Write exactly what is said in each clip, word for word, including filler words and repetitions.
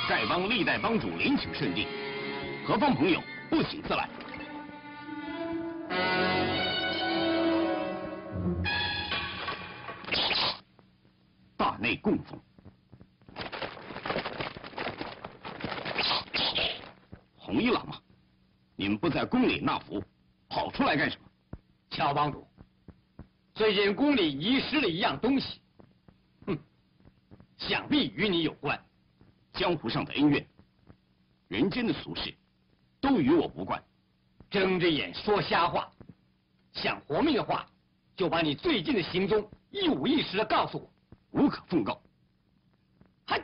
丐帮历代帮主联请圣地，何方朋友不请自来。大内供奉。红衣郎嘛，你们不在宫里纳福，跑出来干什么？ 乔帮主，最近宫里遗失了一样东西，哼，想必与你有关。 江湖上的恩怨，人间的俗事，都与我无关。 睁着眼说瞎话，想活命的话，就把你最近的行踪一五一十的告诉我。 无可奉告。 嗨！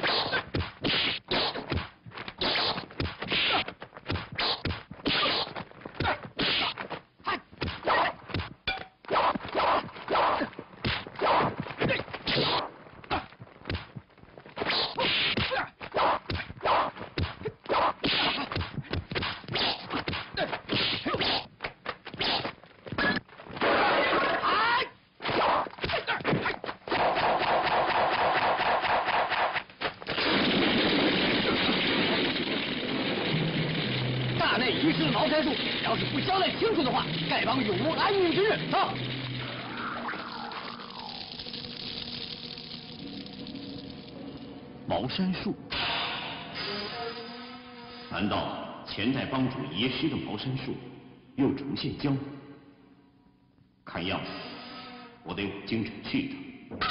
遗失的茅山术，要是不交代清楚的话，丐帮永无安宁之日。啊！ 茅山术？难道前代帮主遗失的茅山术又重现江湖？看样子，我得往京城去一趟。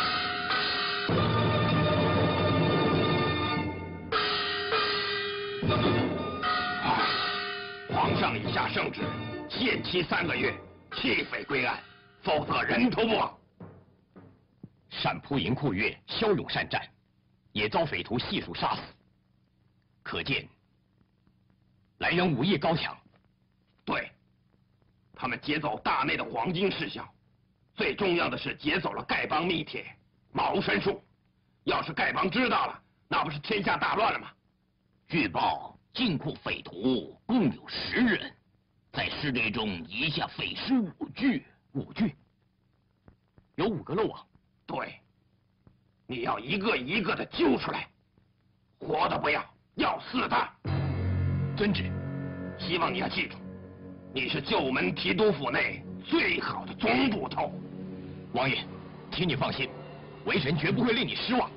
皇上已下圣旨，限期三个月，弃匪归案，否则人头不往。 善扑银库月骁勇善战，也遭匪徒悉数杀死，可见来人武艺高强。 对，他们劫走大内的黄金事项，最重要的是劫走了丐帮秘帖茅山术。要是丐帮知道了，那不是天下大乱了吗？ 据报。金库匪徒共有十人，在尸堆中遗下匪尸五具，五具，有五个漏网。 对，你要一个一个的揪出来，活的不要，要死的。 遵旨。 希望你要记住，你是旧门提督府内最好的总捕头。 王爷，请你放心，为神绝不会令你失望。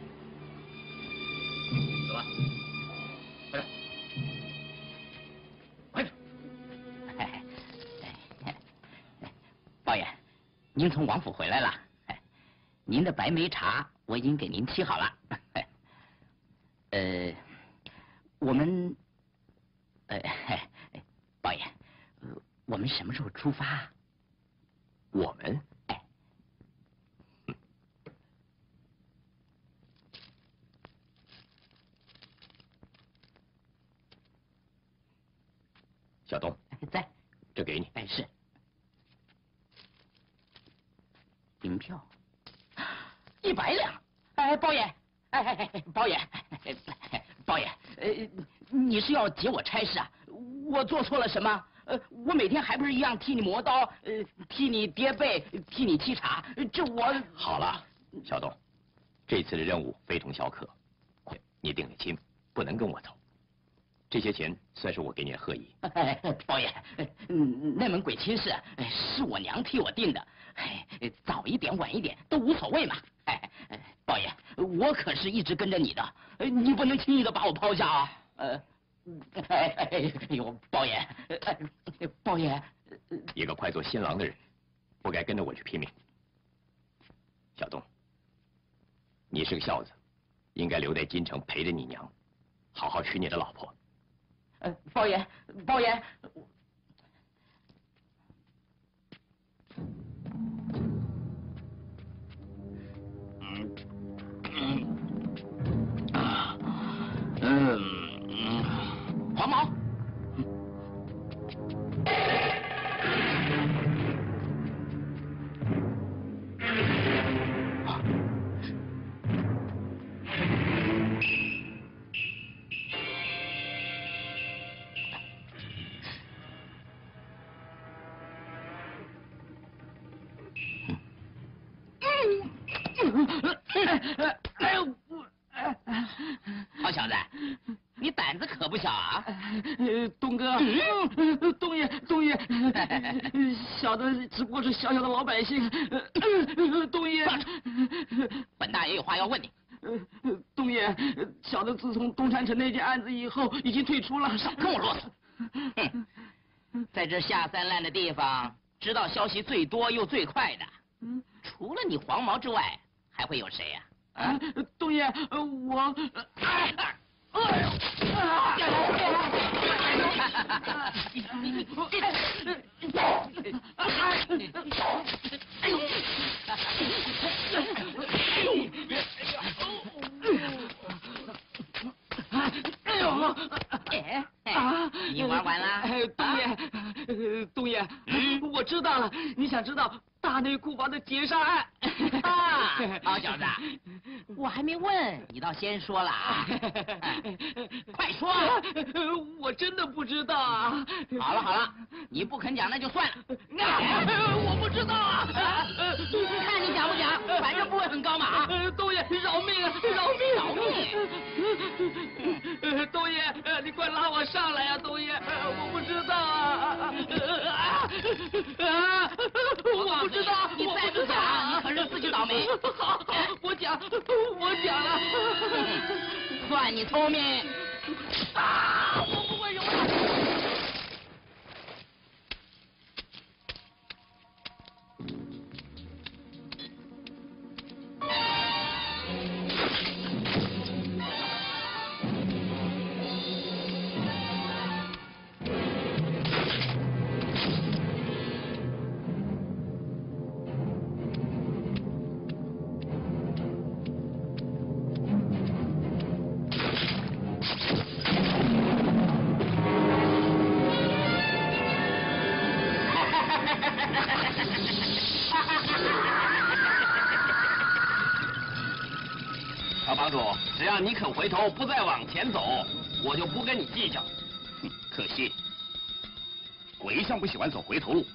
走吧。 包爷，您从王府回来了。您的白梅茶我已经给您沏好了。呃，我们，呃，包爷，我们什么时候出发？ 我们？ 哎， 小东， 在， 这给你。 哎，是。银票，一百两。哎，包爷，哎哎哎，包爷，包爷，呃，你是要解我差事啊？我做错了什么？呃，我每天还不是一样替你磨刀，呃，替你叠被，替你沏茶，这我…… 好了，小东，这次的任务非同小可，你定了亲，不能跟我走。这些钱算是我给你的贺礼。 哎，包爷，那门鬼亲事是我娘替我定的，哎，早一点晚一点都无所谓嘛。哎，包爷，我可是一直跟着你的，你不能轻易的把我抛下啊。呃，哎哎呦，包爷，哎，包爷， 一个快做新郎的人，不该跟着我去拼命。小东，你是个孝子，应该留在京城陪着你娘，好好娶你的老婆。 呃，包爷，包爷， 嗯嗯啊嗯嗯，黄毛。好小子，你胆子可不小啊！ 东哥，东爷，东爷，小的只不过是小小的老百姓。东爷， 本大爷有话要问你。 东爷，小的自从东山城那件案子以后，已经退出了。 少跟我啰嗦！哼，在这下三滥的地方，知道消息最多又最快的，除了你黄毛之外，还会有谁呀？ 啊，东爷，我。哎呦！哎呦！ 哎，啊！你玩完了？ 东爷，东爷，我知道了。你想知道大内库房的劫杀案？ 啊，好小子，我还没问，你倒先说了啊！快说！ 我真的不知道啊！ 好了好了，你不肯讲那就算了。 我不知道啊！ 看你讲不讲，反正不会很高嘛啊！ 东爷，饶命啊！饶命！ 饶命！ 东爷，你快拉我上来呀！东爷，我不知道啊！啊！我不知道， 你再不讲，你可是自己倒霉。 好，我讲，我讲了。 算你聪明。 啊！我不会游泳。 小帮主，只要你肯回头，不再往前走，我就不跟你计较。 哼，可惜，我一向不喜欢走回头路。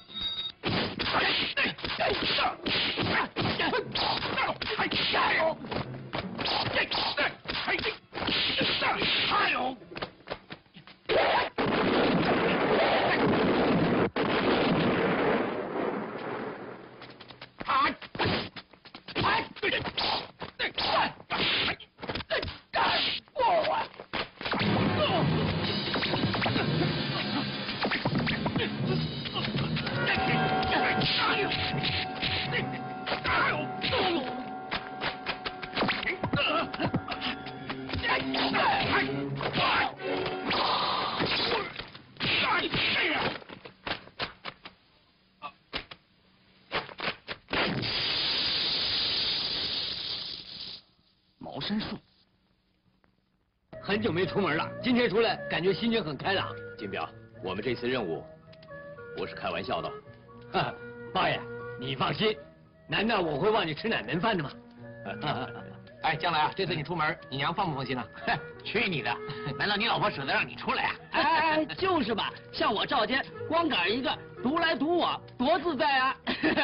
茅山术，很久没出门了，今天出来感觉心情很开朗。 金彪，我们这次任务不是开玩笑的。 哈，八爷，你放心，难道我会忘记吃奶门饭的吗？ 哎，将来啊，这次你出门，你娘放不放心啊？ 去你的！难道你老婆舍得让你出来呀？ 哎哎，就是吧，像我赵天，光杆一个，独来独往，多自在啊！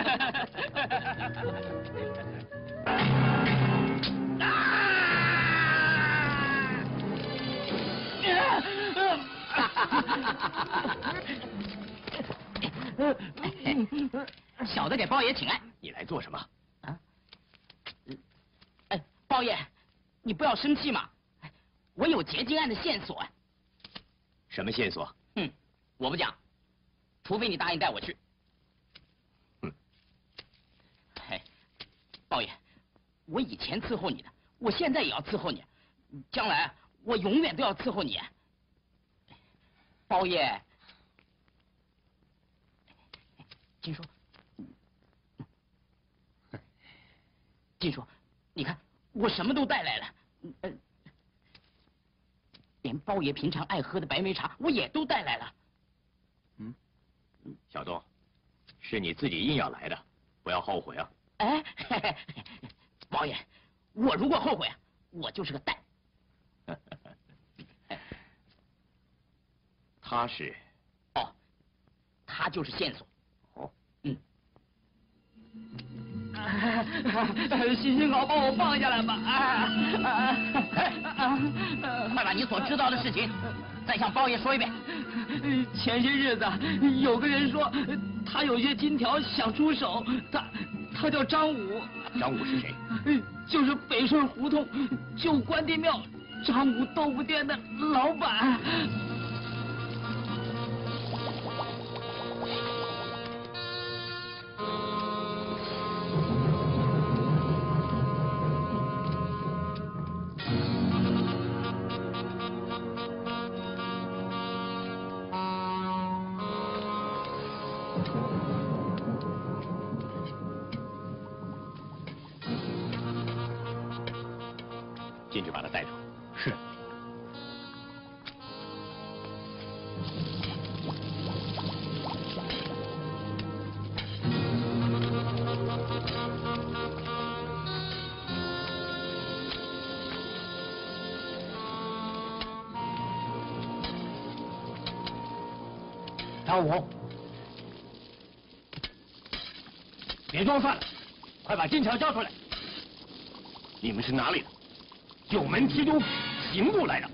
小的给包爷请安。 你来做什么？ 啊？哎，包爷，你不要生气嘛。我有劫金案的线索。 什么线索？ 嗯，我不讲，除非你答应带我去。 嗯。 哎，包爷，我以前伺候你的，我现在也要伺候你，将来我永远都要伺候你。包爷，金叔，金叔，你看我什么都带来了，呃，连包爷平常爱喝的白梅茶我也都带来了。 嗯，小东，是你自己硬要来的，不要后悔啊。 哎，嘿嘿包爷，我如果后悔啊，我就是个蛋。 他是， 哦，他就是线索。 哦， 嗯。 行行好，把我放下来吧！啊啊啊！ 快把你所知道的事情再向包爷说一遍。 前些日子有个人说他有些金条想出手，他他叫张武。 张武是谁？ 就是北顺胡同旧关帝庙张武豆腐店的老板。 进去把他带走。 是。张武，别装蒜了，快把金条交出来！ 你们是哪里的？ 九门提督刑部来的。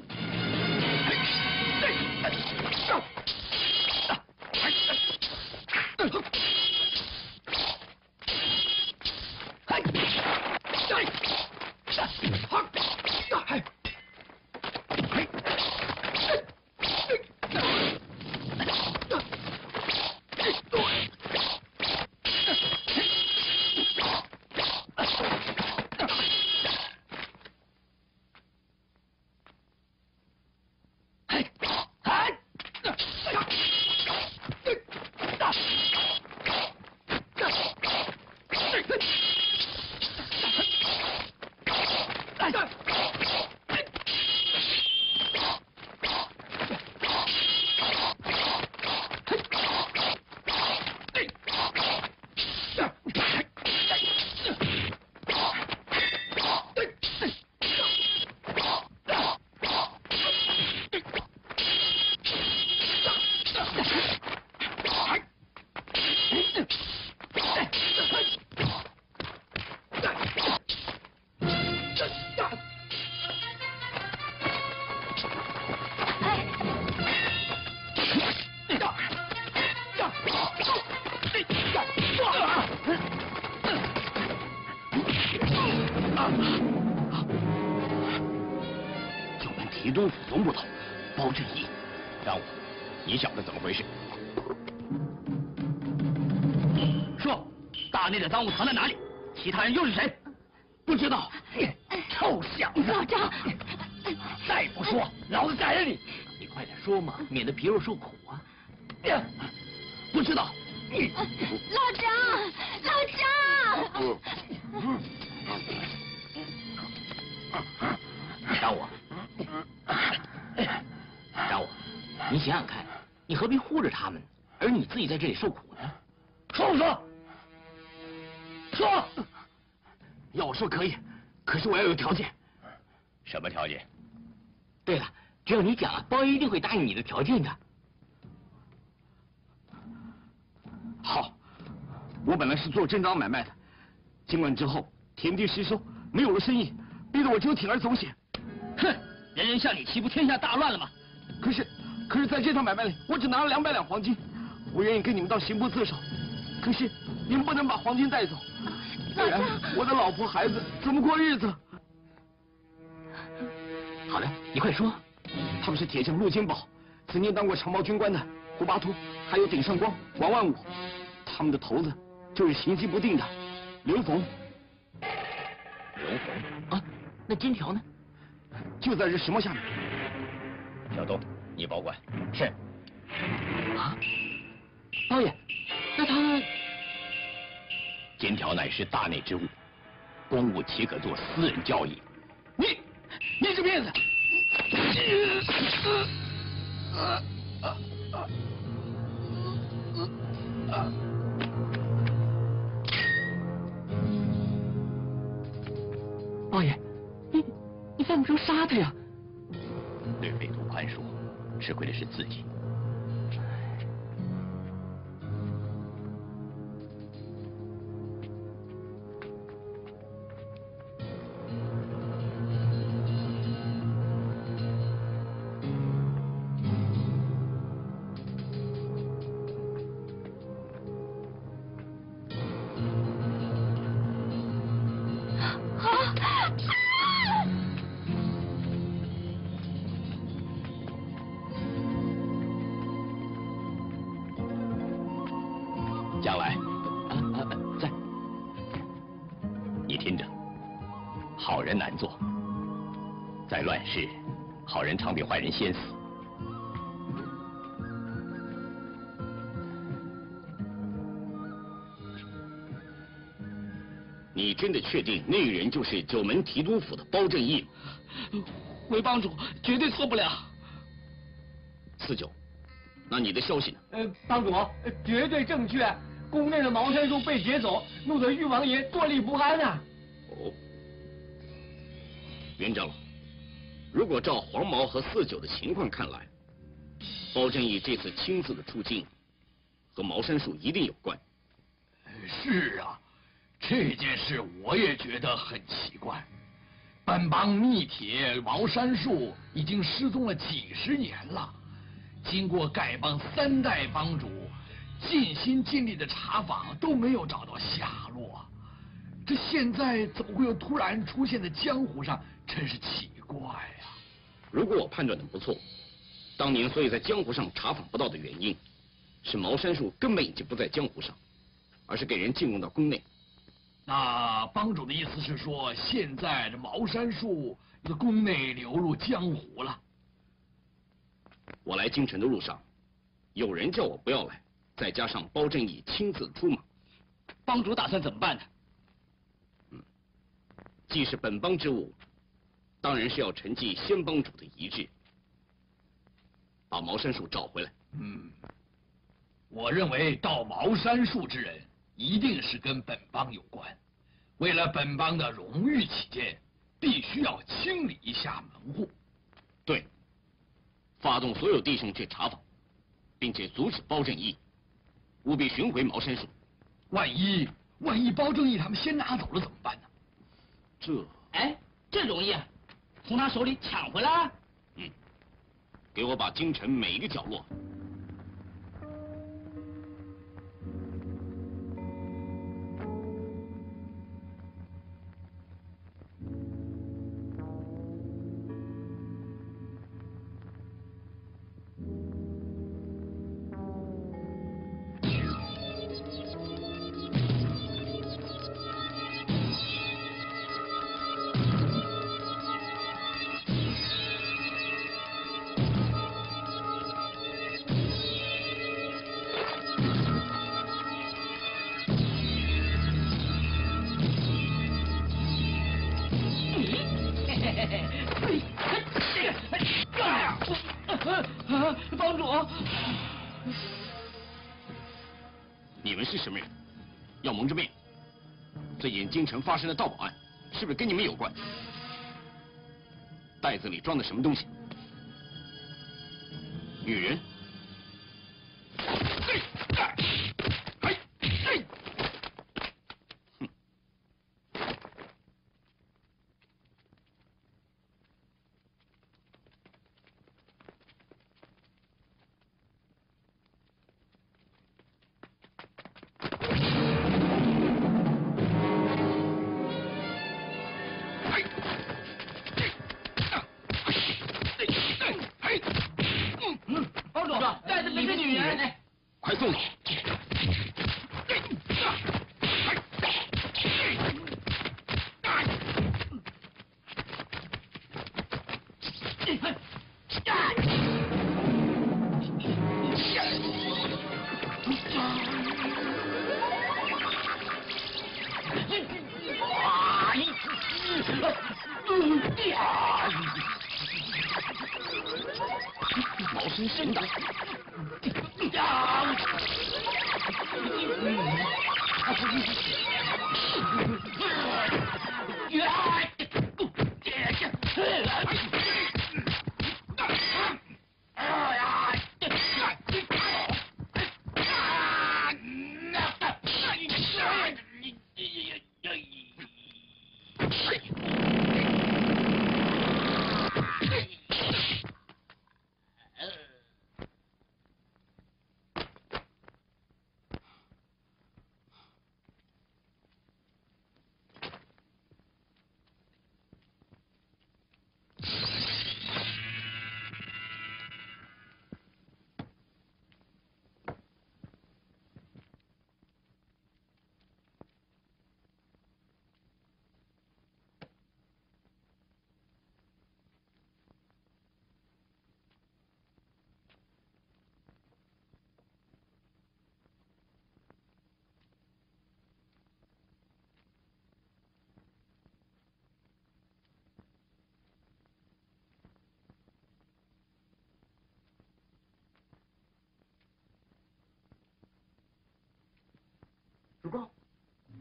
九门提督府总捕头包振义， 张武，你晓得怎么回事？ 说，大内的赃物藏在哪里？其他人又是谁？不知道。臭小子！ 老张， 再不说，老子宰了你！你快点说嘛，免得皮肉受苦啊！不知道。 老张，老张。 张武，张武，你想想看，你何必护着他们，而你自己在这里受苦呢？ 说不说？说！ 要我说可以，可是我要有条件。 什么条件？ 对了，只要你讲了，包爷一定会答应你的条件的。 好，我本来是做珍赃买卖的，经管之后田地失收，没有了生意，逼得我只有铤而走险。 哼，人人向你，岂不天下大乱了吗？ 可是，可是在这场买卖里，我只拿了两百两黄金，我愿意跟你们到刑部自首，可是你们不能把黄金带走，不然我的老婆孩子怎么过日子？ 好的，你快说。 他们是铁匠陆金宝，曾经当过长毛军官的胡巴图，还有顶上光、王万武，他们的头子就是行迹不定的刘逢。 刘逢啊，那金条呢？ 就在这石磨下面。 小东，你保管。 是。啊，包爷，那他金条乃是大内之物，公务岂可做私人交易？ 你，你是骗子！ 包爷，你你犯不着杀他呀。 对匪徒宽恕，吃亏的是自己。 好人难做。在乱世，好人常比坏人先死。 你真的确定那个人就是九门提督府的包正义吗？ 回帮主，绝对错不了。 四九，那你的消息呢？ 呃，帮主，绝对正确。宫内的茅山术被劫走，弄得誉王爷坐立不安啊！ 哦，袁长老，如果照黄毛和四九的情况看来，包正义这次亲自的出京，和茅山术一定有关。 是啊，这件事我也觉得很奇怪。本帮密帖茅山术已经失踪了几十年了，经过丐帮三代帮主尽心尽力的查访，都没有找到下落。这现在怎么会又突然出现在江湖上？真是奇怪呀！ 如果我判断的不错，当年所以在江湖上查访不到的原因，是茅山术根本已经不在江湖上，而是给人进贡到宫内。 那帮主的意思是说，现在这茅山术的宫内流入江湖了？ 我来京城的路上，有人叫我不要来。再加上包正义亲自出马， 帮主打算怎么办呢？ 嗯，既是本帮之物，当然是要承继先帮主的遗志，把茅山术找回来。 嗯，我认为盗茅山术之人一定是跟本帮有关，为了本帮的荣誉起见，必须要清理一下门户。 对，发动所有弟兄去查访，并且阻止包正义。务必寻回茅山术。 万一万一包正义他们先拿走了怎么办呢？ 这哎，这容易啊，从他手里抢回来。 嗯，给我把京城每一个角落帮主， 你们是什么人？要蒙着面？最近京城发生的盗宝案，是不是跟你们有关？袋子里装的什么东西？女人？哼！ 帮主，袋子里是女人呢。 快送走！毛身神胆！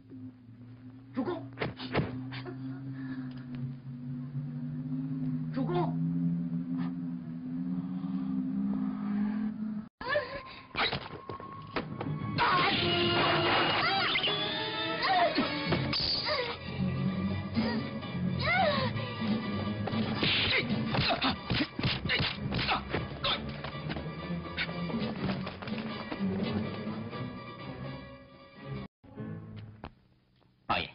主公，主公。 少爷，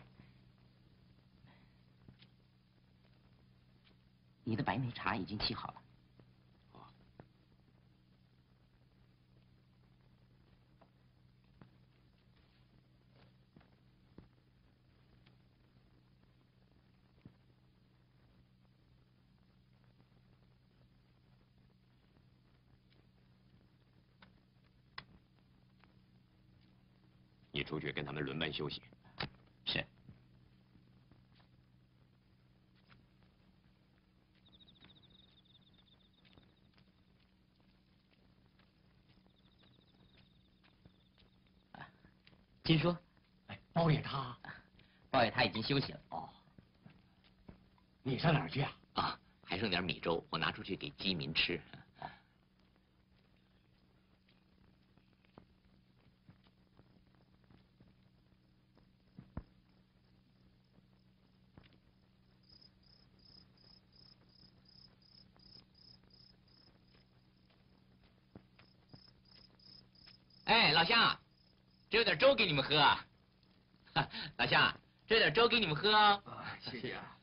你的白梅茶已经沏好了。 你出去跟他们轮班休息。 是。金叔， 哎，包爷他， 包爷他已经休息了。 哦。你上哪儿去啊？ 啊，还剩点米粥，我拿出去给饥民吃。哎，老乡，这有点粥给你们喝啊！老乡，这有点粥给你们喝哦。 啊，谢谢啊。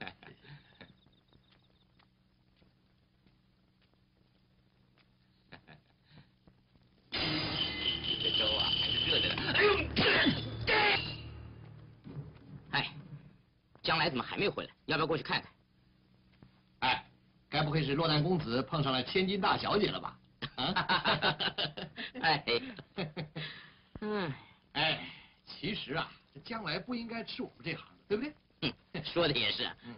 这粥啊，还是热的呢。哎呦！ 哎，将来怎么还没回来？要不要过去看看？ 哎，该不会是落难公子碰上了千金大小姐了吧？啊！ 哎，嗯， 哎，其实啊，这将来不应该吃我们这行的，对不对？ 嗯，说的也是。嗯。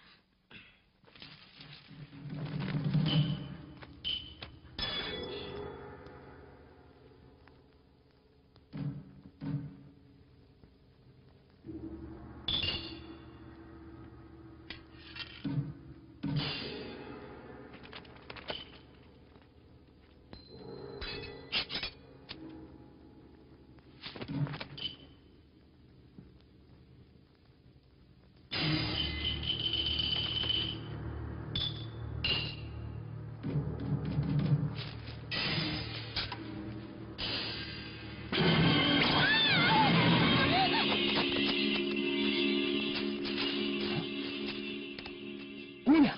姑娘，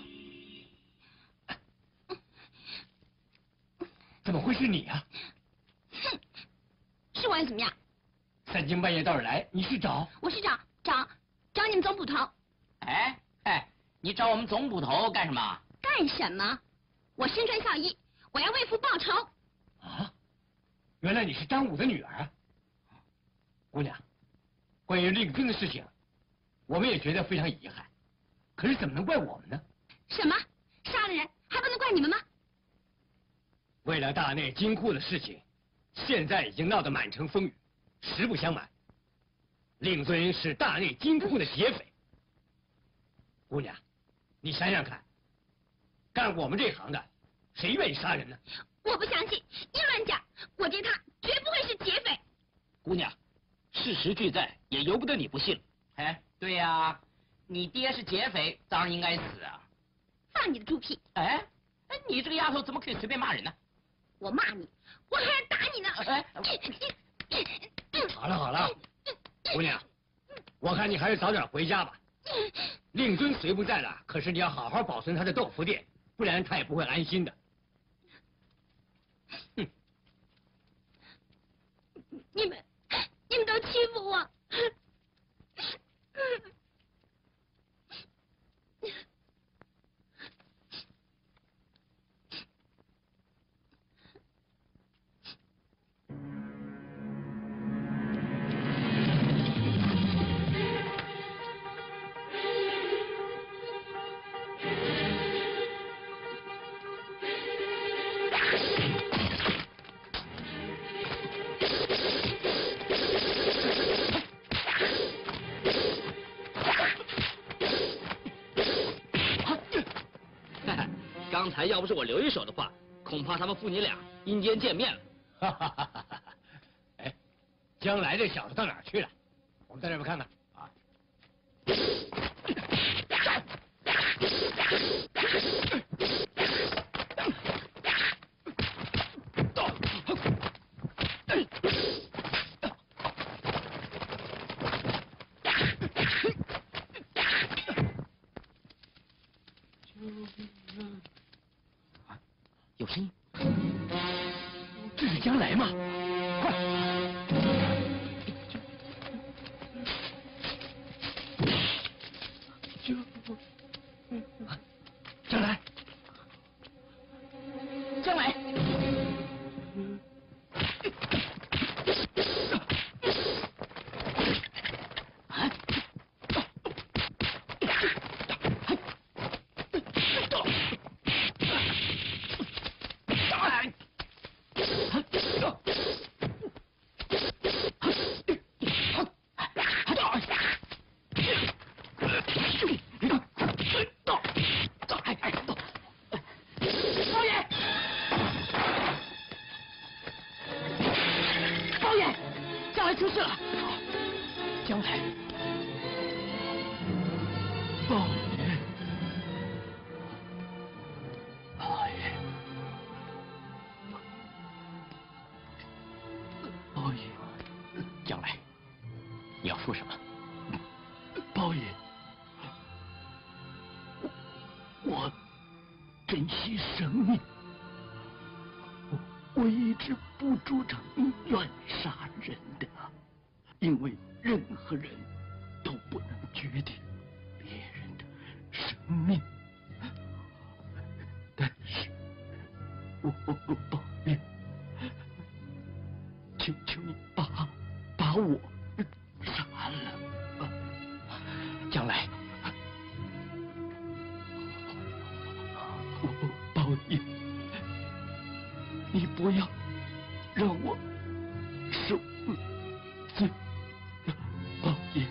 怎么会是你啊？ 哼，是我又怎么样？ 三更半夜到这儿来，你是找？ 我是找找找你们总捕头。 哎哎，你找我们总捕头干什么？ 干什么？我身穿孝衣，我要为父报仇。 啊，原来你是张武的女儿啊！姑娘，关于令尊的事情，我们也觉得非常遗憾，可是怎么能怪我们呢？ 什么？杀了人还不能怪你们吗？ 为了大内金库的事情，现在已经闹得满城风雨。实不相瞒，令尊是大内金库的劫匪。姑娘，你想想看，干我们这行的，谁愿意杀人呢？ 我不相信，你乱讲！我爹他绝不会是劫匪。 姑娘，事实俱在，也由不得你不信。 哎，对呀，你爹是劫匪，当然应该死啊！ 放你的猪屁！ 哎，哎，你这个丫头怎么可以随便骂人呢？ 我骂你，我还要打你呢！ 哎， 好了好了，姑娘，我看你还是早点回家吧。令尊虽不在了，可是你要好好保存他的豆腐店，不然他也不会安心的。哼！ 你们，你们都欺负我！ 才要不是我留一手的话，恐怕他们父女俩阴间见面了。 哈哈哈哈哈！哎，将来这小子到哪儿去了？我们在这边看看啊。 有声音， 这是将来吗？快！就将来， 将来，啊！出事了！ 将来，报爷，报爷，报爷， 将来，你要说什么？ 报爷，我我珍惜生命，我我一直不主张乱杀人的。因为任何人都不能决定别人的生命，但是我报爷，求求你把把我杀了！ 将来， 我报爷，你不要让我受罪。报爷，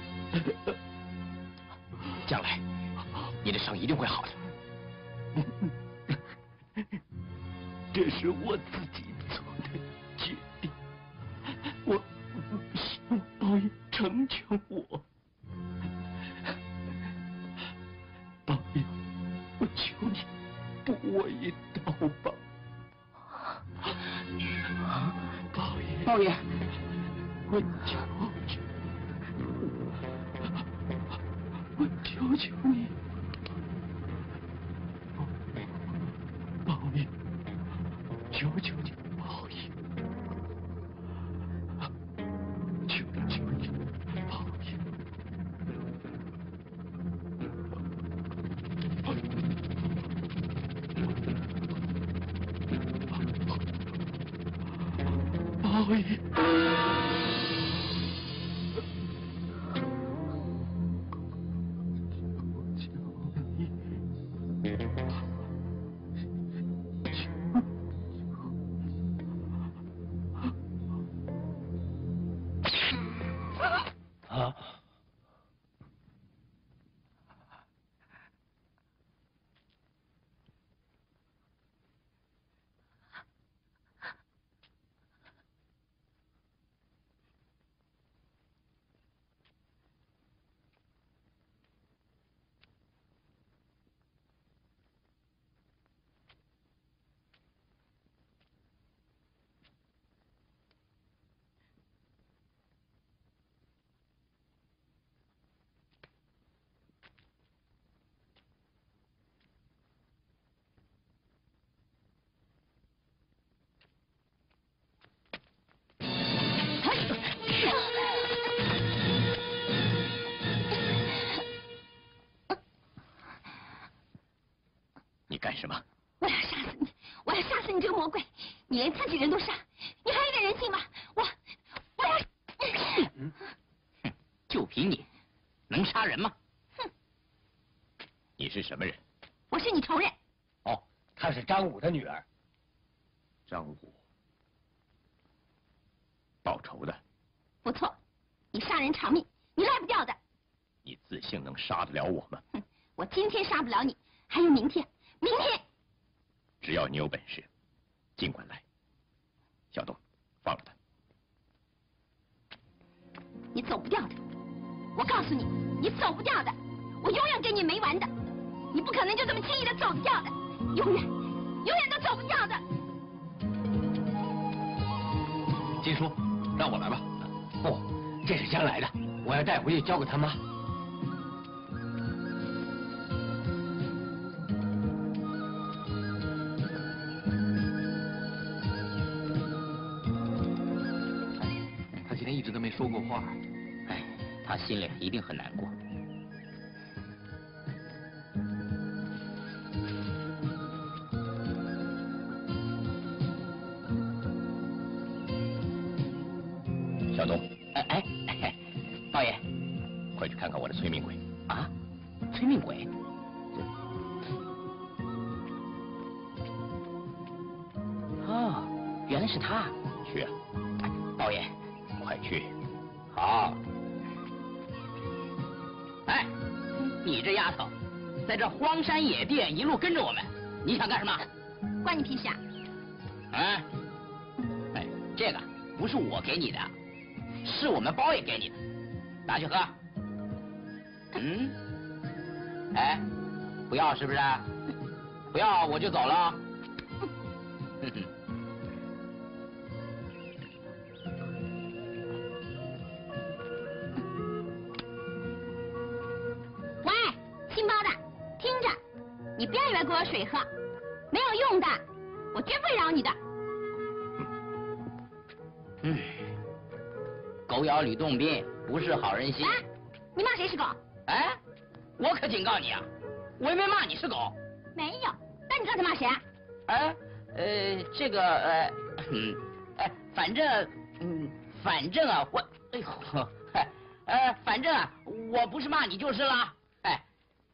将来你的伤一定会好的。 这是我自己做的决定，我希望报爷成全我。报爷，我求你补我一刀吧。报爷， 报爷， 我求求。我求求你，报爷，求求你，报爷，求求你，报爷，报爷。 啊！ 你干什么？ 我要杀死你！我要杀死你这个魔鬼！你连自己人都杀，你还有点人性吗？我我要…… 哼，就凭你，能杀人吗？ 哼！ 你是什么人？ 我是你仇人。 哦，她是张武的女儿。 张武，报仇的。 不错，你杀人偿命，你赖不掉的。 你自信能杀得了我吗？ 哼！我今天杀不了你，还有明天，明天。 只要你有本事，尽管来。小东，放了他。 你走不掉的，我告诉你，你走不掉的，我永远跟你没完的，你不可能就这么轻易的走掉的，永远，永远都走不掉的。 金叔，让我来吧。不，这是将来的，我要带回去交给他妈。 他今天一直都没说过话。 哎，他心里一定很难过。 小东， 哎哎哎，包爷， 快去看看我的催命鬼。 啊，催命鬼？哦，原来是他。 去啊， 包爷， 快去。 好。哎，你这丫头，在这荒山野地一路跟着我们，你想干什么？ 关你屁事啊！ 哎，哎，这个不是我给你的，是我们包爷给你的，拿去喝。嗯？哎，不要是不是？不要我就走了。哼哼。 喂，姓包的，听着，你不要以为给我水喝，没有用的，我绝不会饶你的。 嗯，狗咬吕洞宾，不是好人心。 哎，你骂谁是狗？ 哎，我可警告你啊，我又没骂你是狗。 没有，那你刚才骂谁啊？ 哎，呃，这个呃，嗯，哎，反正，嗯，反正啊，我，哎呦，嗨，呃，反正啊，我不是骂你就是了。哎，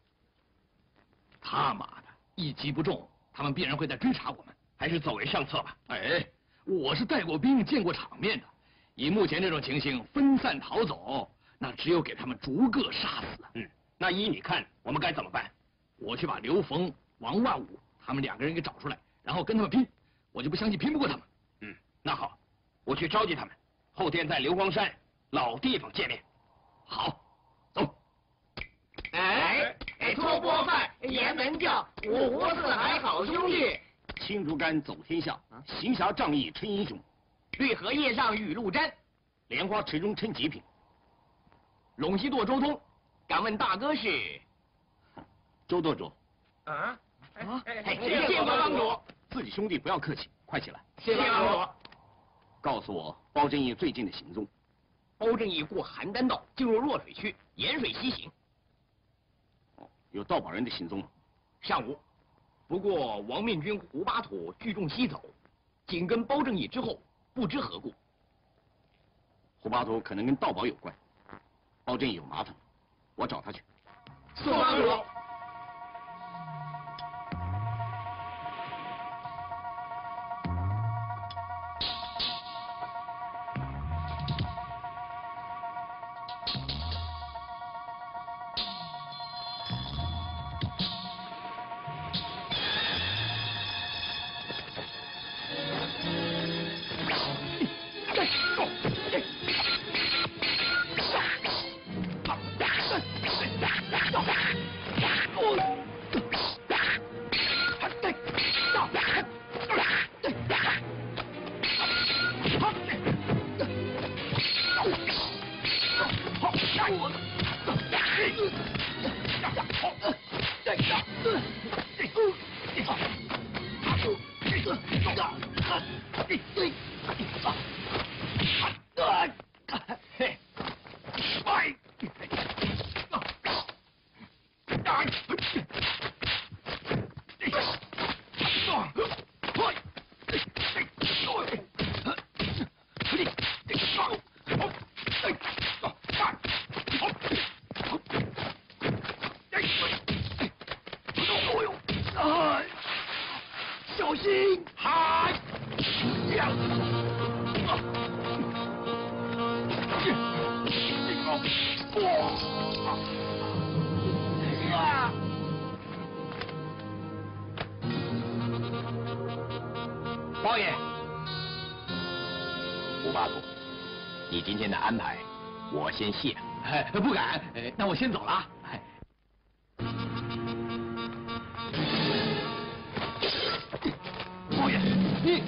他妈的，一击不中，他们必然会再追查我们， 还是走为上策吧。 哎，我是带过兵、见过场面的，以目前这种情形，分散逃走，那只有给他们逐个杀死。 嗯，那依你看，我们该怎么办？ 我去把刘峰、王万武他们两个人给找出来，然后跟他们拼，我就不相信拼不过他们。 嗯，那好，我去召集他们，后天在硫磺山老地方见面。 好，走。 哎哎，托钵饭，沿门叫，五湖四海好兄弟。 青竹竿走天下，行侠仗义称英雄。 绿荷叶上雨露沾， 莲花池中称极品。 陇西舵周通，敢问大哥是？ 周舵主。 啊啊！ 谢过帮主。自己兄弟不要客气，快起来。 谢帮主。 告诉我包正义最近的行踪。 包正义过邯郸道，进入洛水区，沿水西行。 有盗宝人的行踪吗？ 上午，不过亡命军胡巴土聚众西走，紧跟包正义之后，不知何故。 胡巴土可能跟盗宝有关，包正义有麻烦，我找他去。 宋帮主。 包爷。 胡八图，你今天的安排，我先谢了。 哎，不敢，哎，那我先走了啊。哎，包爷，你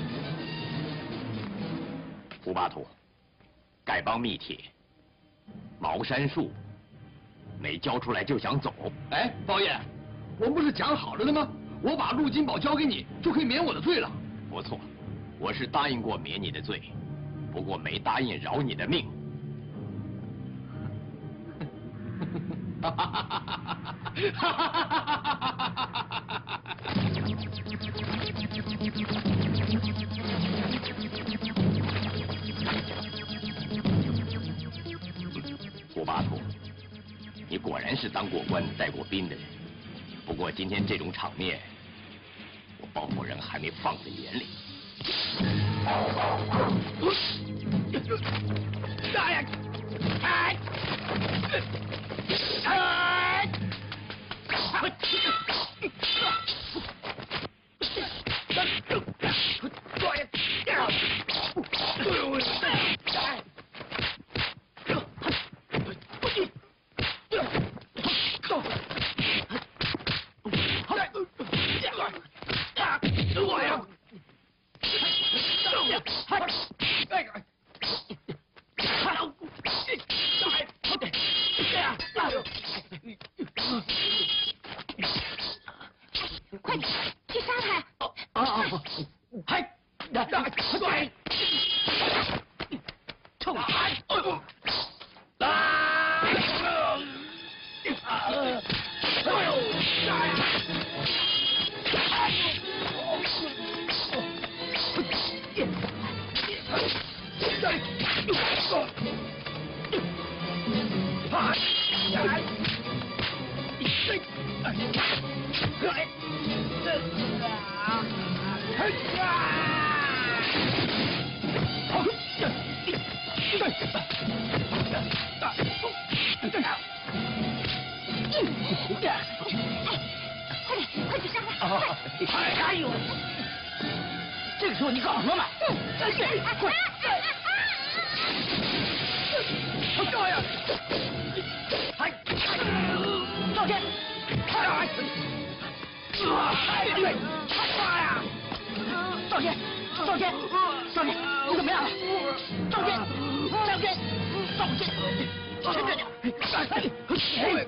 胡八图，丐帮密帖，茅山术，没交出来就想走？ 哎，包爷，我们不是讲好了的吗？我把陆金宝交给你，就可以免我的罪了。 不错，我是答应过免你的罪，不过没答应饶你的命。哈哈哈哈哈哈！胡八图，你果然是当过官、带过兵的人。不过今天这种场面，我包某人还没放在眼里。 大爷，哎！哎！ 快点去杀他！ 啊啊！嗨，来来，对，冲！哎呦！来！哎呦！ 快去杀他！ 哎呦！这个时候你搞什么嘛？ 快！ 少爷！哎！ 少天！ 哎！哎！对！妈呀！ 少天！少天！少天！你怎么样了？少天！少天！少天！轻着点！哎！哎！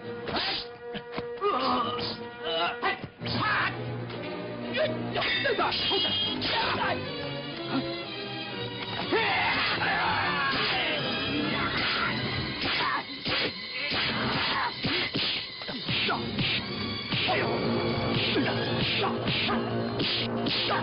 哎！啊！越有这个！哎！哎呦！上上上！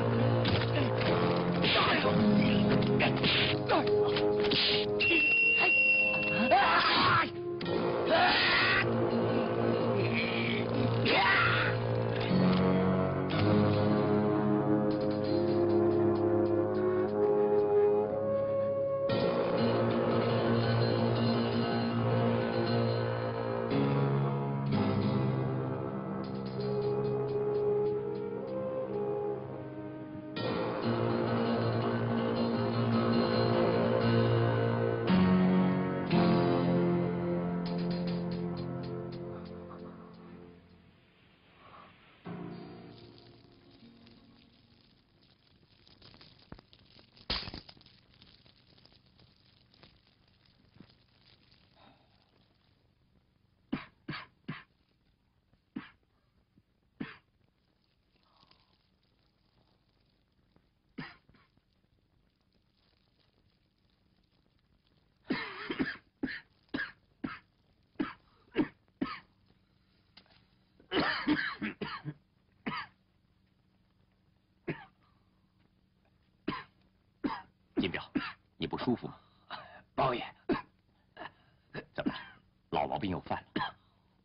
金彪，你不舒服吗？ 包爷， 怎么了？老毛病又犯了？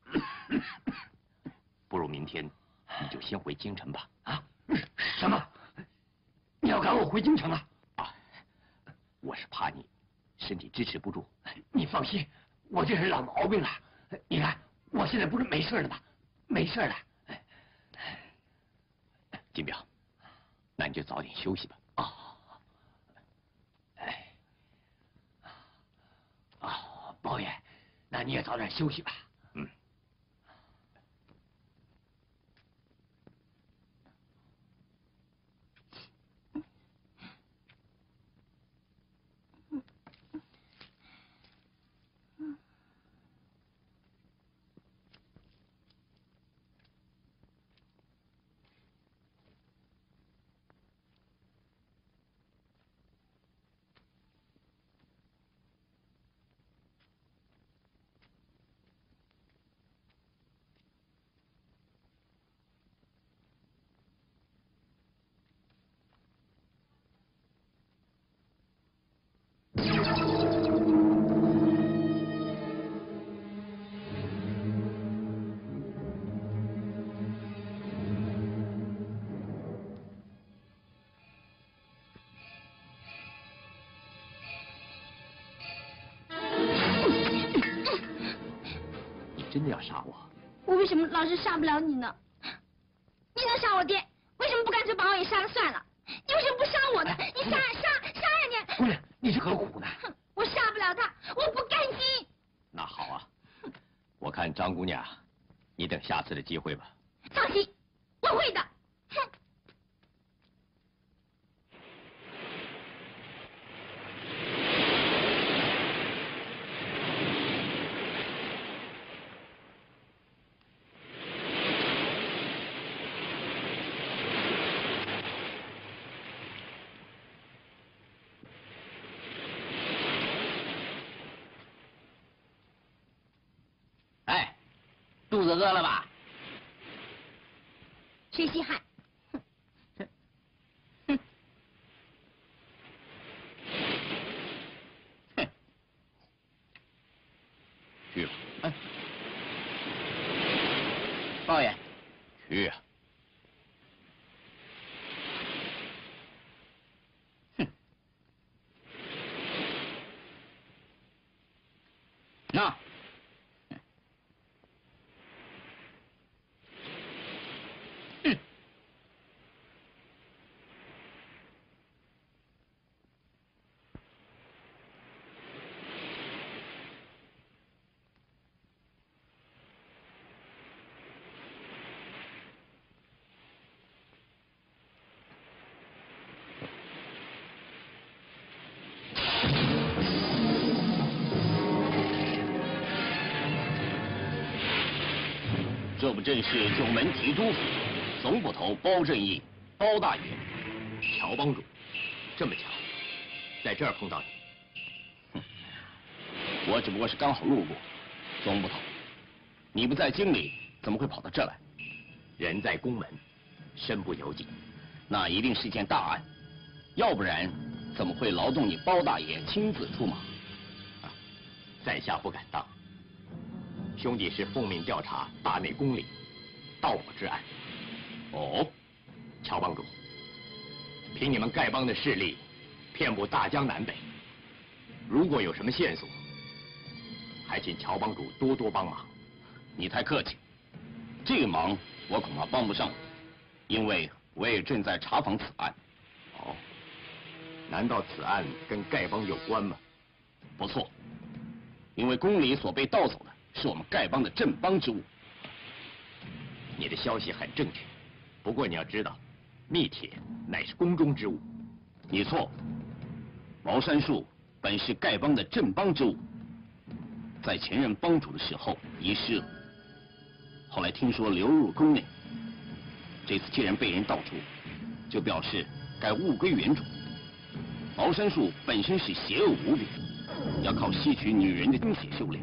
不如明天你就先回京城吧。 啊？什么？你要赶我回京城啊？ 啊，我是怕你身体支持不住。 你放心，我这是老毛病了。你看，我现在不是没事了吗？没事了。 金彪，那你就早点休息吧。 哦，哎， 哦，包爷，那你也早点休息吧。 嗯。真的要杀我？ 我为什么老是杀不了你呢？你能杀我爹，为什么不干脆把我也杀了算了？你为什么不杀我呢？你杀杀杀呀你！ 姑娘，你是何苦呢？ 我杀不了他，我不甘心。 那好啊，我看张姑娘，你等下次的机会吧。 放心，我会的。哼。 哎，肚子饿了吧？ 谁稀罕？哼哼哼！ 去吧。 哎，包爷， 去呀、啊。 哼！那。 这不正是九门提督府总捕头包正义包大爷？乔帮主，这么巧，在这儿碰到你。 哼，我只不过是刚好路过。总捕头，你不在京里，怎么会跑到这儿来？ 人在宫门，身不由己。 那一定是一件大案，要不然怎么会劳动你包大爷亲自出马？ 啊，在下不敢当。兄弟是奉命调查大内宫里盗宝之案。 哦， 乔帮主，凭你们丐帮的势力，遍布大江南北，如果有什么线索，还请乔帮主多多帮忙。 你太客气，这个忙我恐怕帮不上，因为我也正在查访此案。 哦，难道此案跟丐帮有关吗？ 不错，因为宫里所被盗走的是我们丐帮的镇邦之物。 你的消息很正确，不过你要知道，密帖乃是宫中之物。 你错，茅山术本是丐帮的镇邦之物，在前任帮主的时候遗失了，后来听说流入宫内，这次既然被人盗出，就表示该物归原主。茅山术本身是邪恶无比，要靠吸取女人的精血修炼。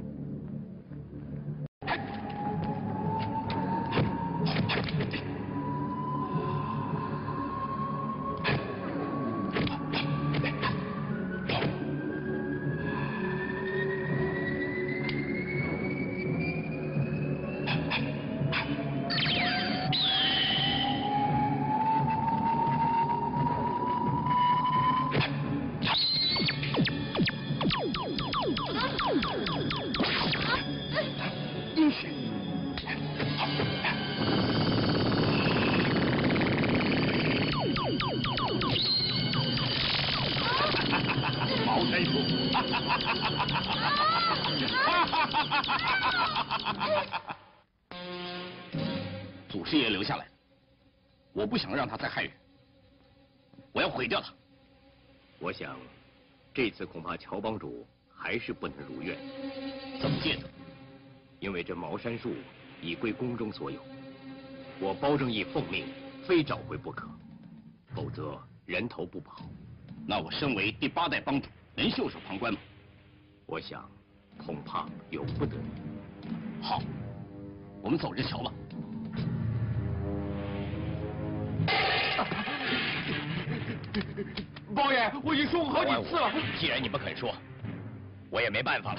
师爷留下来，我不想让他再害人，我要毁掉他。 我想，这次恐怕乔帮主还是不能如愿。 怎么介的？ 因为这茅山术已归宫中所有，我包正义奉命，非找回不可，否则人头不保。 那我身为第八代帮主，能袖手旁观吗？ 我想，恐怕由不得你。 好，我们走着瞧吧。 包爷，我已经说过好几次了。 既然你不肯说，我也没办法了。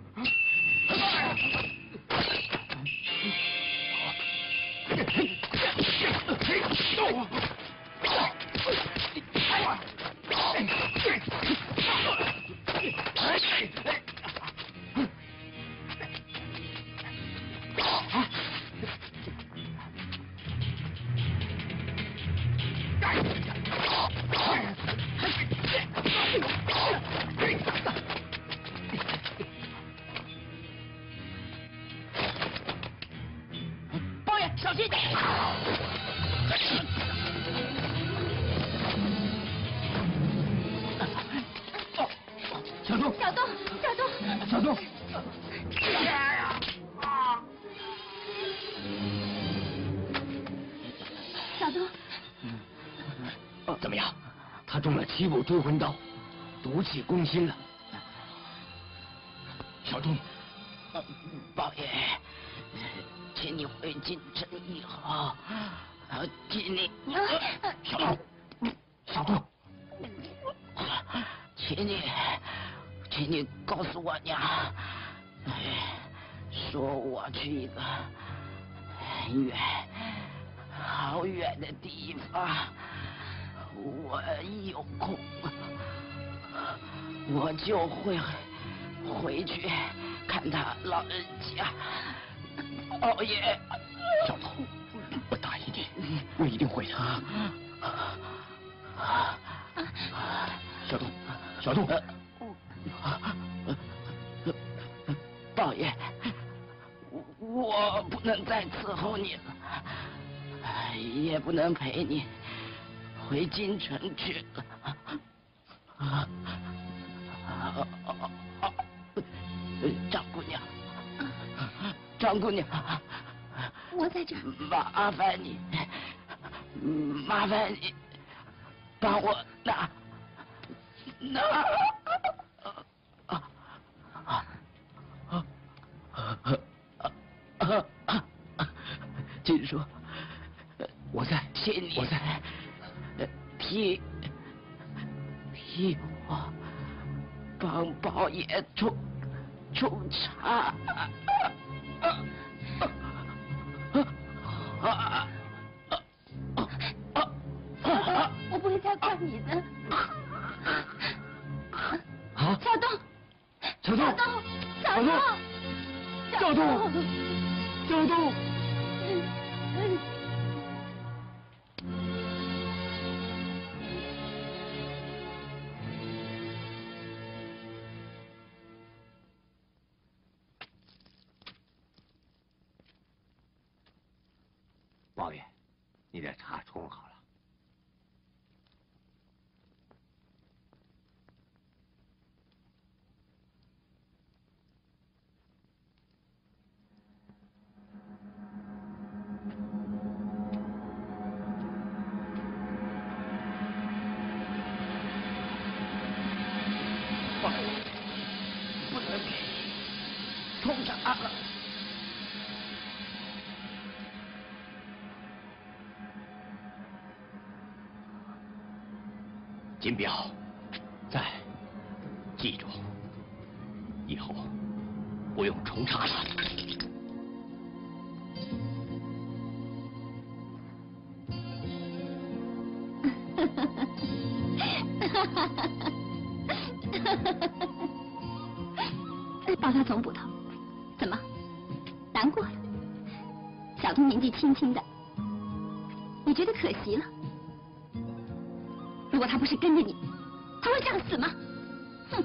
包爷，小心！ 小东，小东，小东， 小东， 小东， 怎么样？他中了七步追魂刀，毒气攻心了。小东， 包爷，请你回京城以后，请你， 小东，小东， 请你，请你告诉我娘，说我去一个很远、好远的地方，我一有空，我就会回去看他老人家。包爷， 小东，我答应你，我一定会的。小东，小东， 包爷，我不能再伺候你了，也不能陪你回京城去了。张姑娘，张姑娘， 我在这儿。 麻烦你，麻烦你帮我拿拿。听说我在， 请你我在， 替替我帮包爷冲冲茶。 我不会再怪你的。 啊， 小东， 小东， 小东， 小东，小东。 包爷，你的茶冲好了。 包爷，不能给你冲茶了。 金表，在，记住，以后不用冲茶了。 抱他总捕头，怎么难过了？小东年纪轻轻的，你觉得可惜了？如果他不是跟着你，他会这样死吗？哼！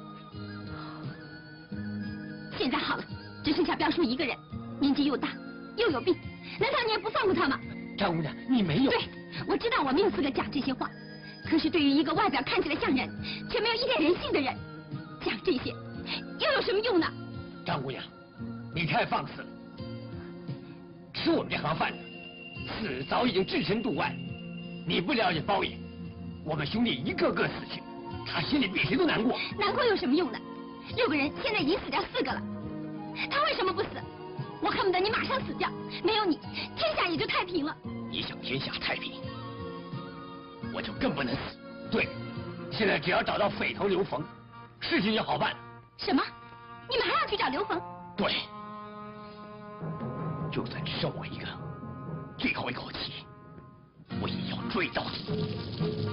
现在好了，只剩下彪叔一个人，年纪又大， 又有病，难道你也不放过他吗？ 张姑娘，你没有。 对，我知道我命死了讲这些话，可是对于一个外表看起来像人，却没有一点人性的人，讲这些又有什么用呢？ 张姑娘，你太放肆了！吃我们这行饭的，死早已经置身度外。你不了解包爷，我们兄弟一个个死去，他心里比谁都难过。 难过有什么用呢？六个人现在已经死掉四个了，他为什么不死？我恨不得你马上死掉，没有你，天下也就太平了。 你想天下太平，我就更不能死。对，现在只要找到匪头刘冯，事情就好办了。 什么？你们还要去找刘冯？ 对，就算只剩我一个，最后一口气，我也要追到底。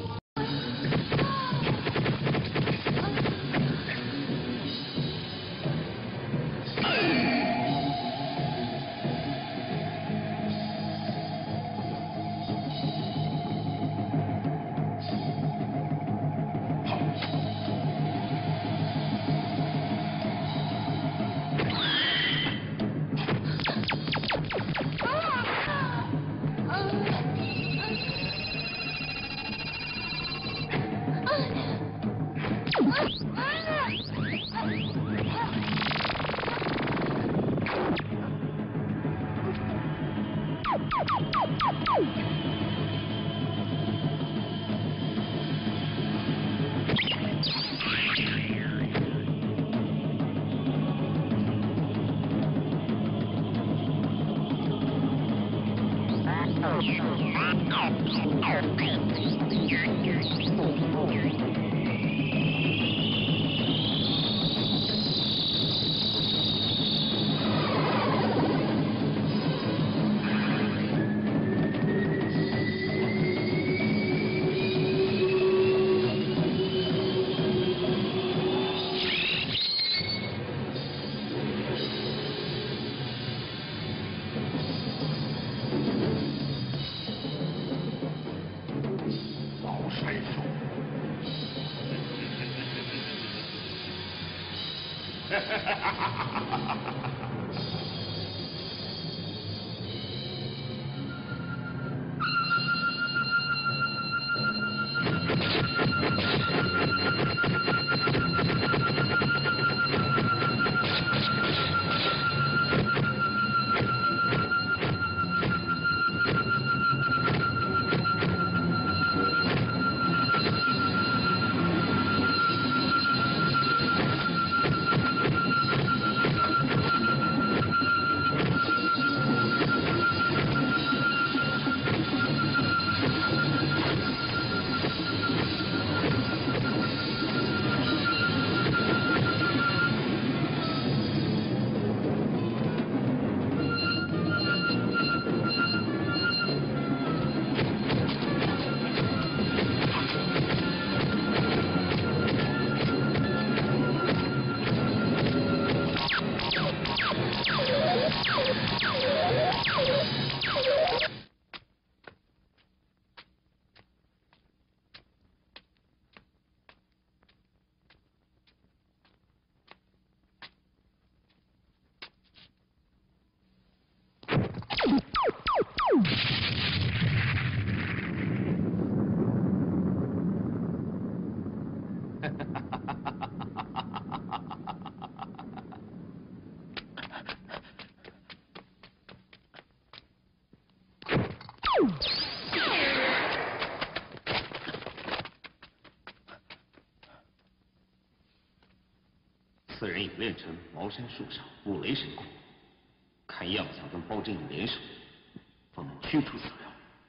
此人已练成茅山术上五雷神功，看样子要跟包正义联手，方能驱除此人。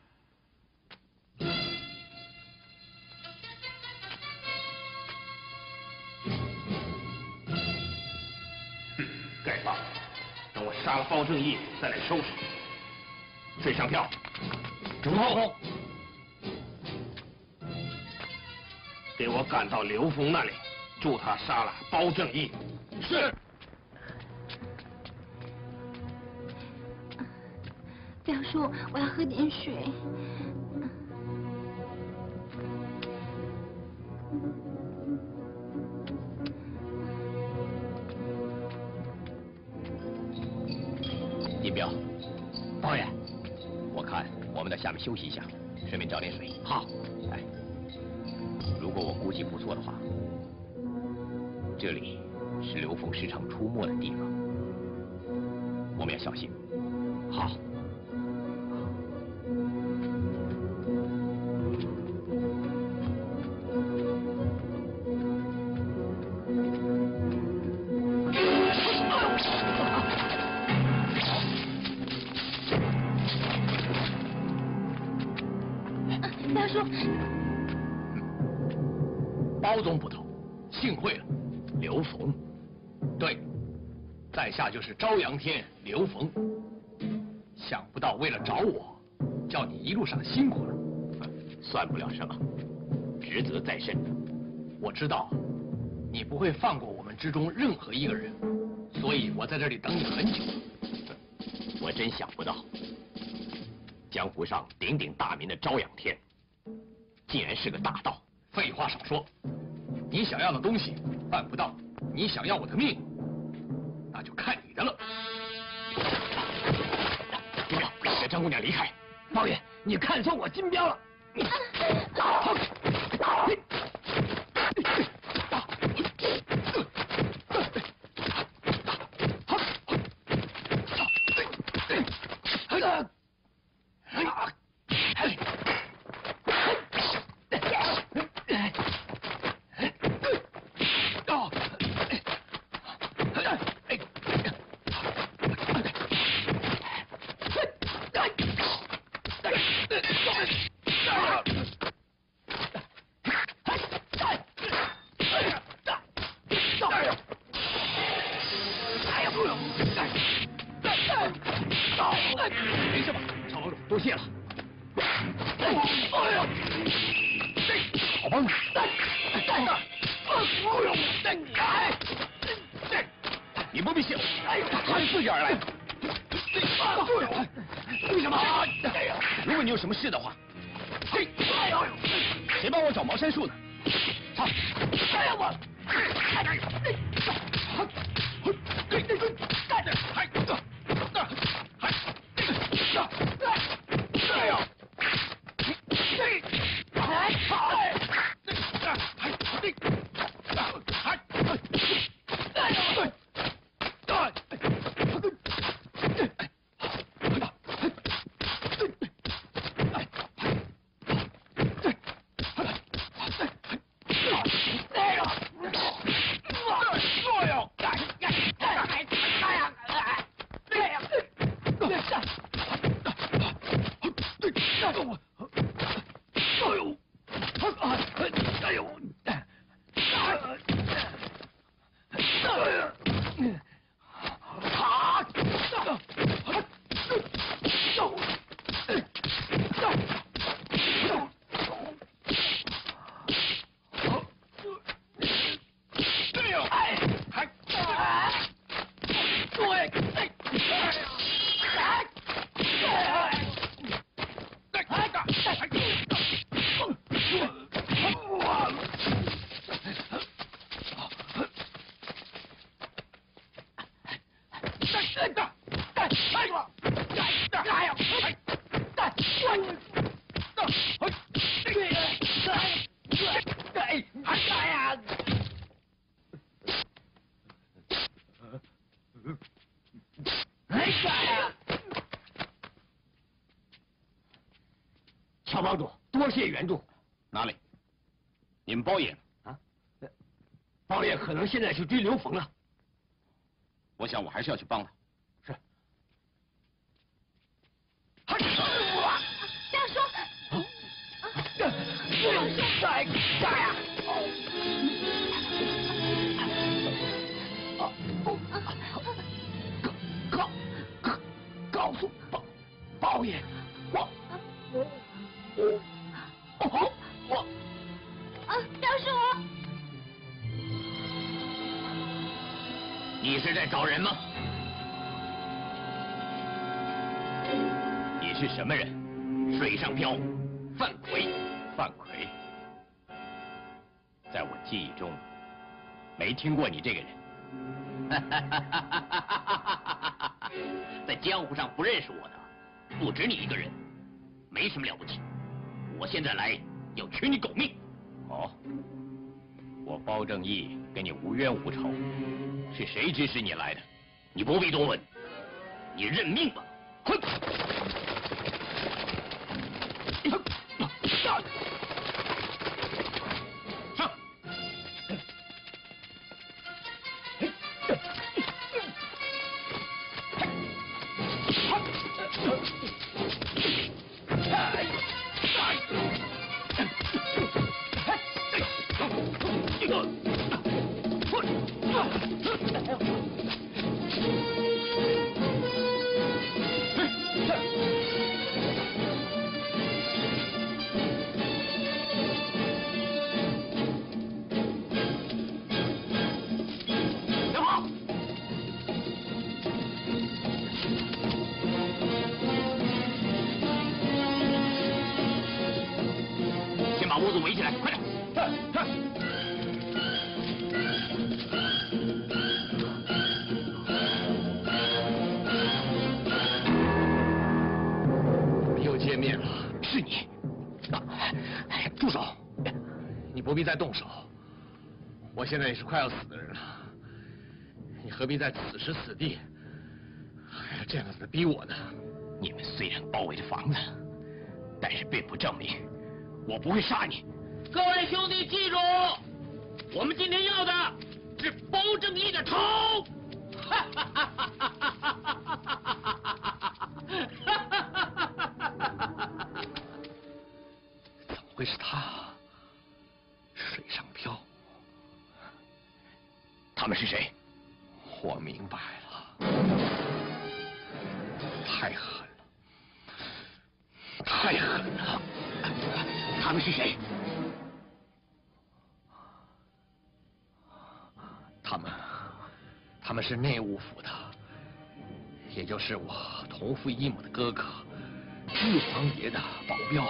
哼，丐帮，等我杀了包正义再来收拾你。水上漂， 主公， 给我赶到刘峰那里，助他杀了包正义。 是。 表叔，我要喝点水。 你彪， 包爷， 我看我们在下面休息一下，顺便找点水。 好。 哎，如果我估计不错的话，这里是刘凤时常出没的地方，我们要小心。 好。 大叔， 包总捕头，幸会了， 刘冯， 对，在下就是朝阳天刘冯。想不到为了找我，叫你一路上辛苦了。 算不了什么，职责在身。 我知道，你不会放过我们之中任何一个人，所以我在这里等你很久。 我真想不到，江湖上鼎鼎大名的朝阳天，竟然是个大盗。 废话少说，你想要的东西办不到，你想要我的命，那就看你的了。 金彪，让张姑娘离开。 包爷，你看错我金彪了。 没事吧，少帮主，多谢了。好帮主， 你不必谢我，他是自己而来的。 为什么？ 如果你有什么事的话，谁帮我找茅山术呢？ 操！哎呀我！ 乔帮主，多谢援助。 哪里？你们包爷啊？包爷可能现在去追刘冯了。 我想我还是要去帮他。 是。 大叔， 大叔，在在呀！告告告诉包包爷，我我我我啊，大叔， 你是在找人吗？你是什么人？水上漂，范奎。范奎，在我记忆中没听过你这个人。 在江湖上不认识我的，不止你一个人，没什么了不起。我现在来要取你狗命。 哦，我包正义跟你无冤无仇，是谁指使你来的？ 你不必多问，你认命吧。哼！上！屋子围起来，快点！是是。又见面了， 是你。住手！ 你不必再动手。我现在也是快要死的人了，你何必在此时此地还要这样子的逼我呢？ 你们虽然包围着房子，但是并不证明我不会杀你。 各位兄弟记住，我们今天要的是包正义的头。 怎么会是他？水上漂。 他们是谁？ 我明白了，太狠了，太狠了！ 他们是谁？ 他们，他们是内务府的，也就是我同父异母的哥哥，玉皇爷的保镖。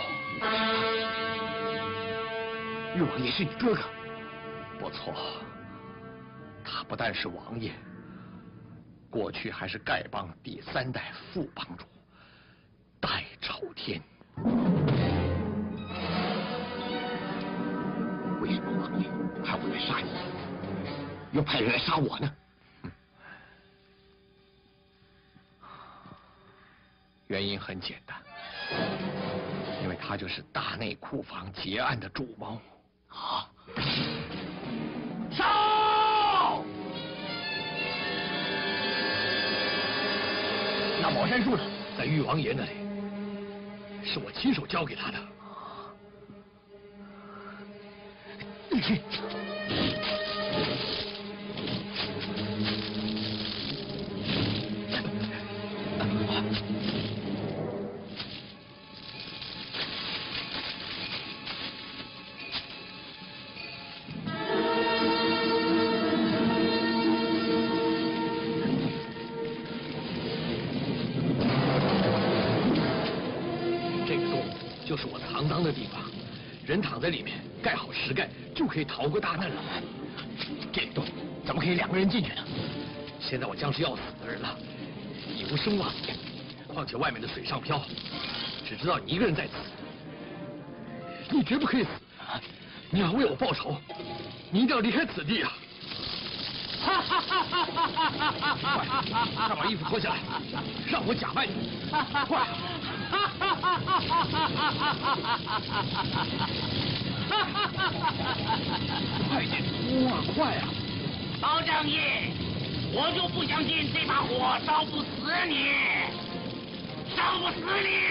玉皇爷是你哥哥？ 不错，他不但是王爷，过去还是丐帮第三代副帮主戴朝天。 为什么王爷还会来杀你？又派人来杀我呢？ 嗯、原因很简单，因为他就是大内库房劫案的主谋。 啊！烧！ 那宝山树呢？在玉王爷那里，是我亲手交给他的。这个洞就是我藏赃的地方，人躺在里面，盖好石盖，就可以逃过大难了。 这个洞怎么可以两个人进去呢？ 现在我将是要死的人了，已无生望。况且外面的水上漂，只知道你一个人在此，你绝不可以死。你要为我报仇，你一定要离开此地啊！快，快把衣服脱下来，让我假扮你！快！快点脱啊！快啊！ 包正义，我就不相信这把火烧不死你，烧不死你！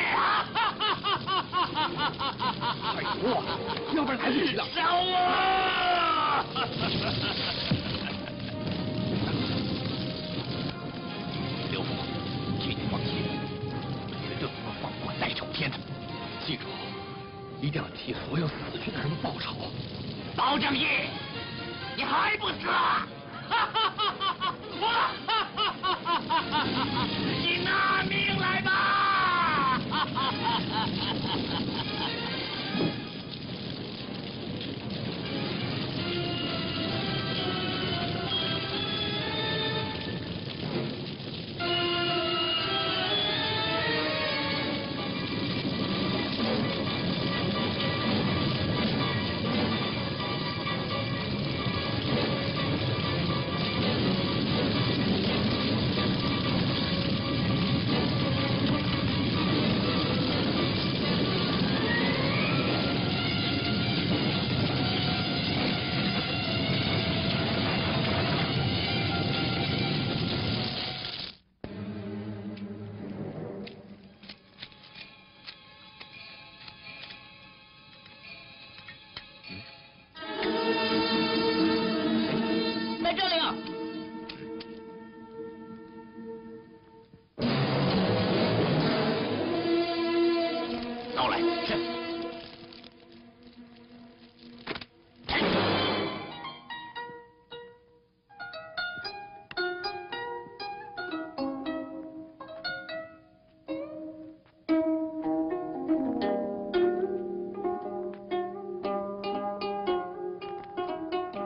快脱，要不然来不及了！ 烧我！ 刘福，请你放心，绝对不会放过戴朝天的。 记住，一定要替所有死去的人报仇。 包正义，你还不死啊？你拿命来吧！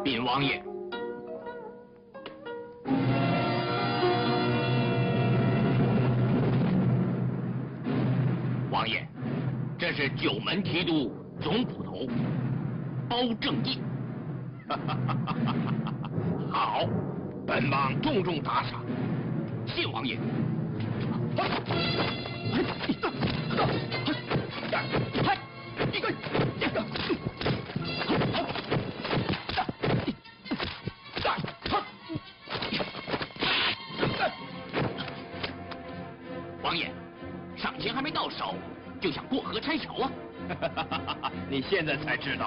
禀王爷。王爷，这是九门提督总捕头包正义。 好，本王重重打赏。 谢王爷。王爷，赏钱还没到手，就想过河拆桥啊？ 你现在才知道。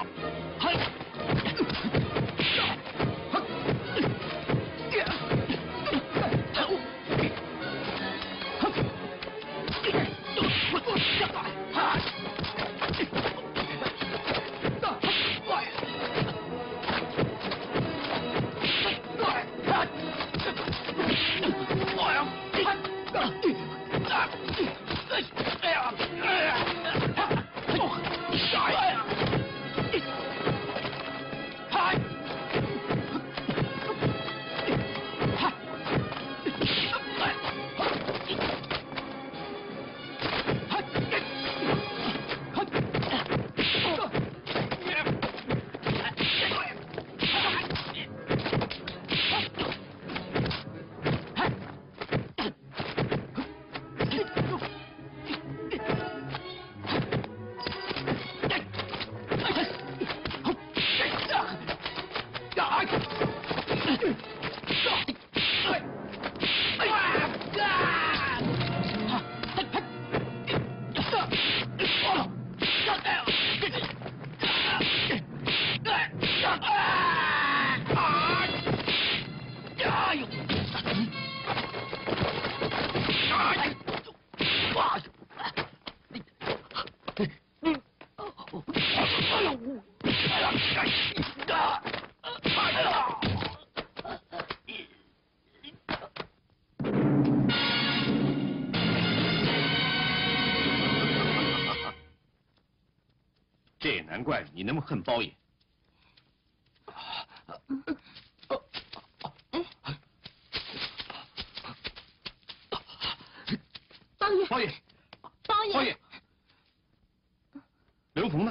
这也难怪你那么恨包爷。 包爷， 包爷， 包爷， 包爷，刘冯呢？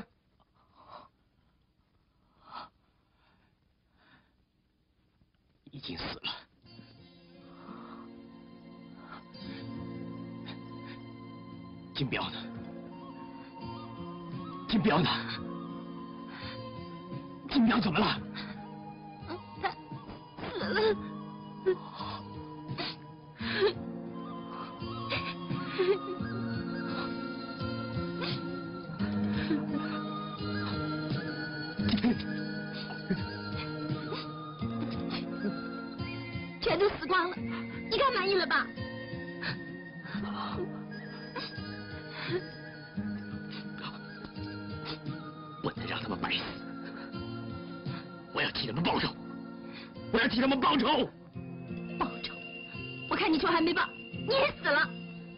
已经死了。金彪呢？金彪呢？金彪怎么了？ 他死了。全都死光了，你看满意了吧？ 不能让他们白死，我要替他们报仇，我要替他们报仇。 报仇？我看你仇还没报，你也死了。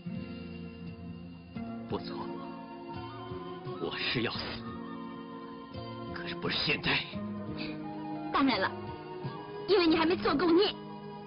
不错，我是要死，可是不是现在。 当然了，因为你还没做够孽。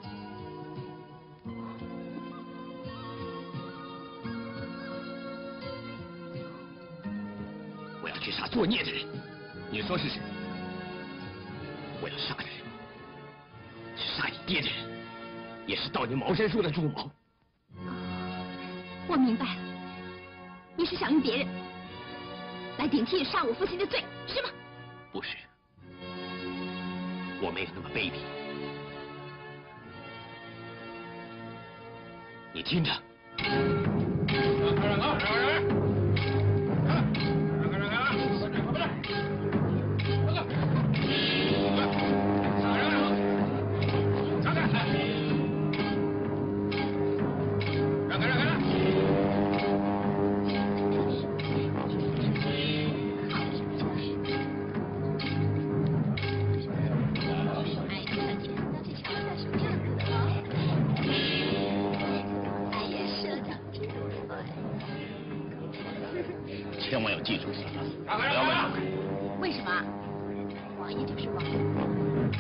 我要去杀作孽的人。你说是谁？我要杀的人，是杀你爹的人，也是盗你茅山术的主谋。 我明白了，你是想用别人来顶替杀我父亲的罪，是吗？ 不是，我没有那么卑鄙。你听着。 千万要记住，不要乱动。 为什么？王爷就是王爷，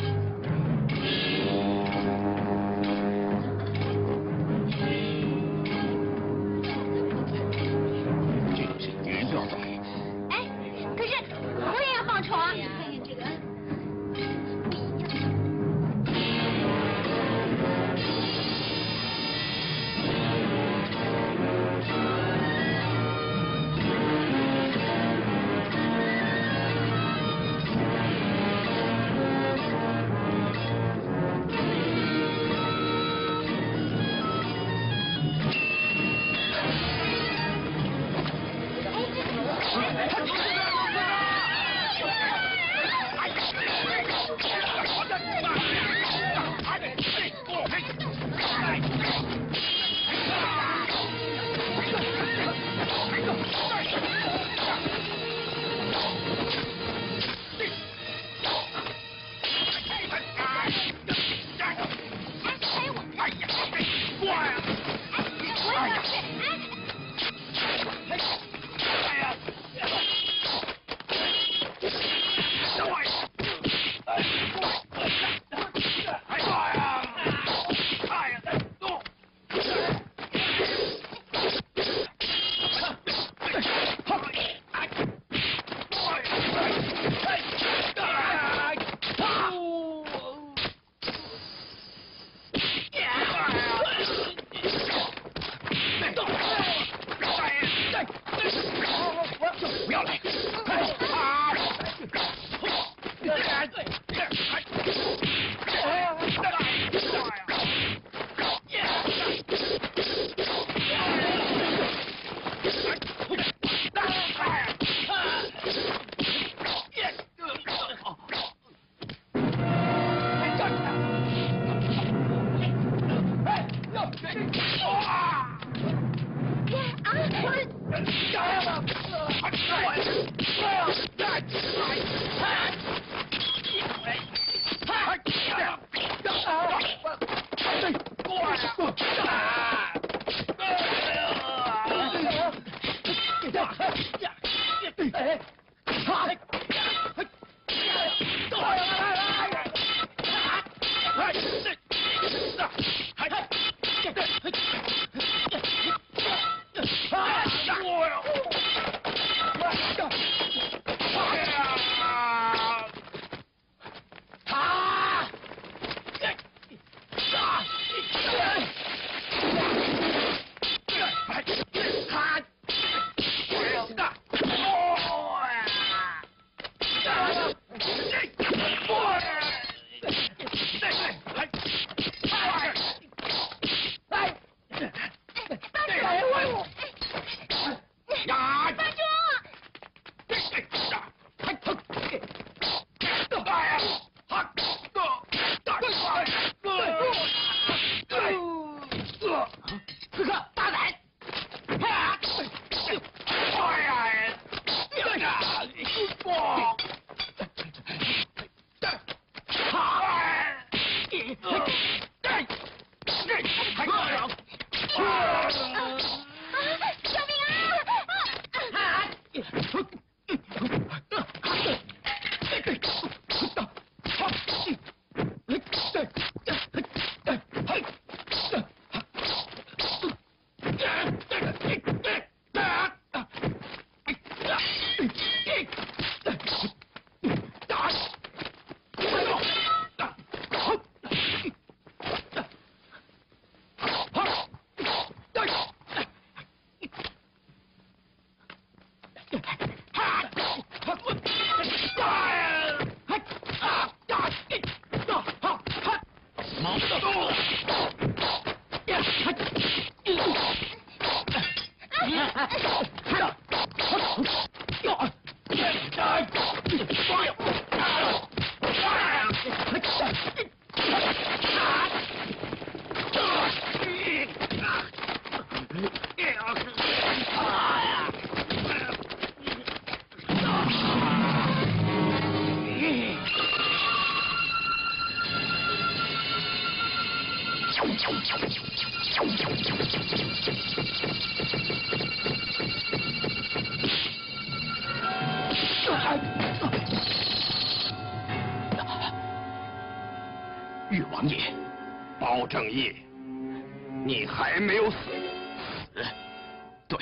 玉王爷，包正义，你还没有死。 死？对。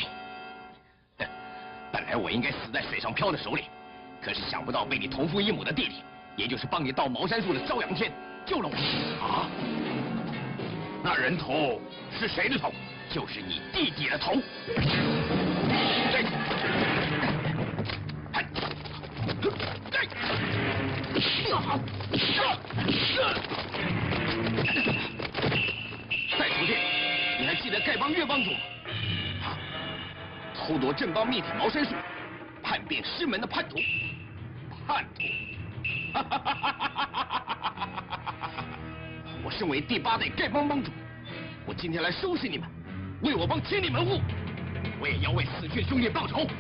本来我应该死在水上漂的手里，可是想不到被你同父异母的弟弟，也就是帮你盗茅山术的朝阳天救了我。 啊？那人头是谁的头？ 就是你弟弟的头。再徒弟，你还记得丐帮岳帮主吗？偷夺镇邦秘铁茅山术，叛变师门的叛徒。叛徒！我身为第八代丐帮帮主，我今天来收拾你们，为我帮清理门户，我也要为死去的兄弟报仇。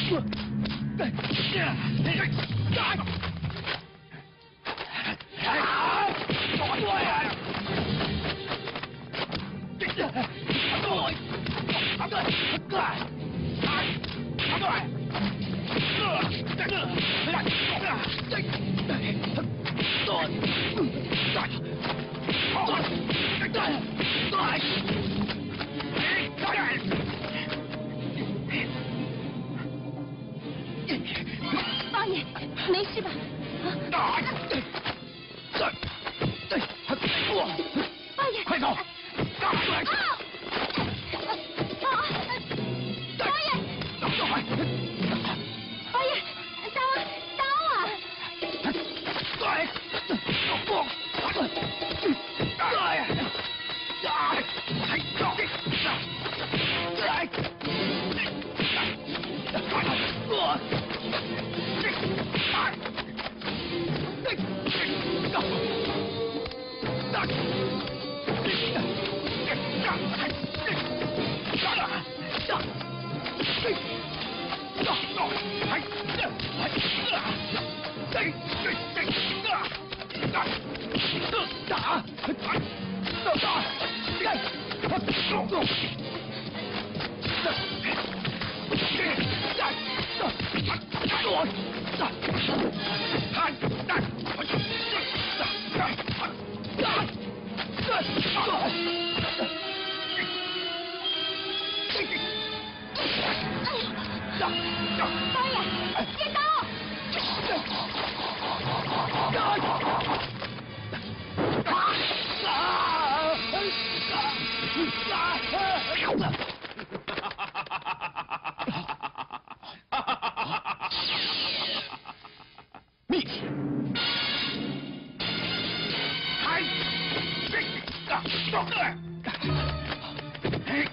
包爷，没事吧？啊！包爷， 快走！ 包爷，包爷，刀啊，刀啊！包爷，接刀！ 密帖。 开！这个，走过来！哎！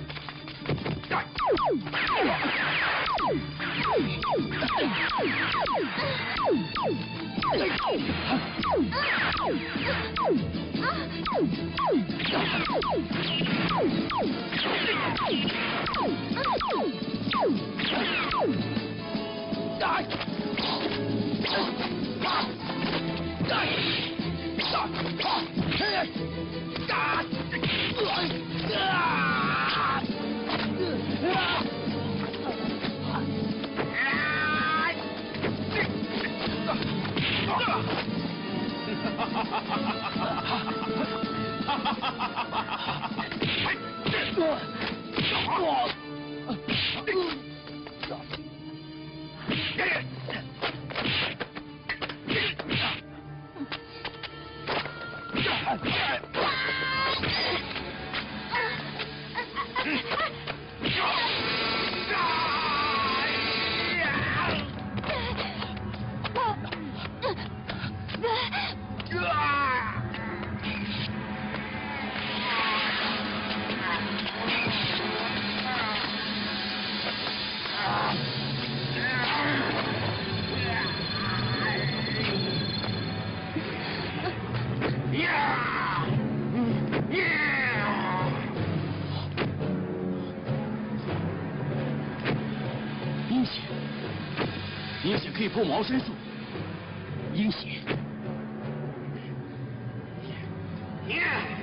阴血，阴血可以破茅山术。阴血。 Yeah!